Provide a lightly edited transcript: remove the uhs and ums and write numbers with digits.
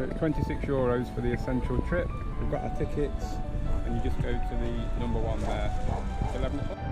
So it's 26 euros for the essential trip. We've got our tickets and you just go to the number one there. It's 11 o'clock.